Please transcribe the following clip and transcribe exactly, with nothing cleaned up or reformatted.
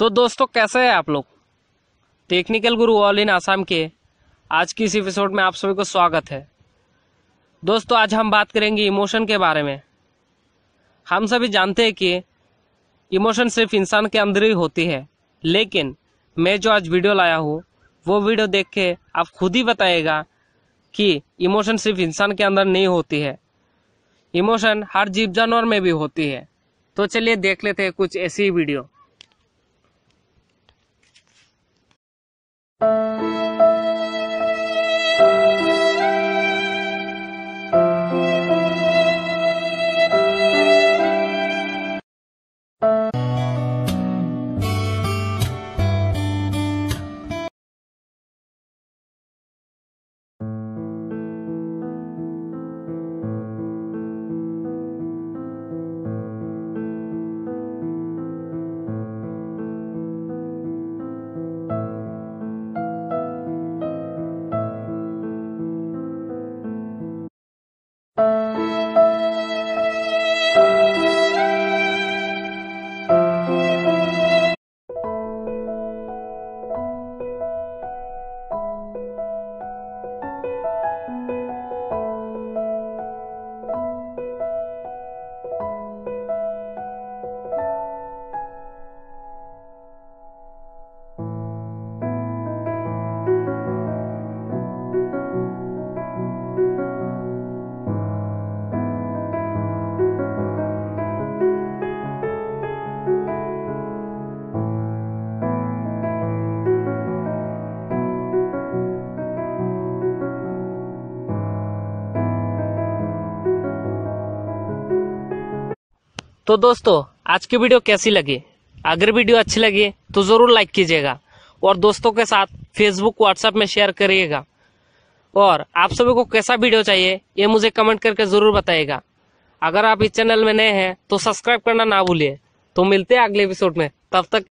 तो दोस्तों कैसे हैं आप लोग। Technical Guru all in Assam के आज की इस एपिसोड में आप सभी को स्वागत है। दोस्तों आज हम बात करेंगे इमोशन के बारे में। हम सभी जानते हैं कि इमोशन सिर्फ इंसान के अंदर ही होती है, लेकिन मैं जो आज वीडियो लाया हूँ वो वीडियो देख के आप खुद ही बताइएगा कि इमोशन सिर्फ इंसान के अंदर नहीं होती है, इमोशन हर जीव जानवर में भी होती है। तो चलिए देख लेते हैं कुछ ऐसी ही वीडियो। तो दोस्तों आज की वीडियो कैसी लगी? अगर वीडियो अच्छी लगी तो ज़रूर लाइक कीजिएगा और दोस्तों के साथ फेसबुक व्हाट्सएप में शेयर करिएगा। और आप सभी को कैसा वीडियो चाहिए ये मुझे कमेंट करके ज़रूर बताइएगा। अगर आप इस चैनल में नए हैं तो सब्सक्राइब करना ना भूलिए। तो मिलते हैं अगले एपिसोड में, तब तक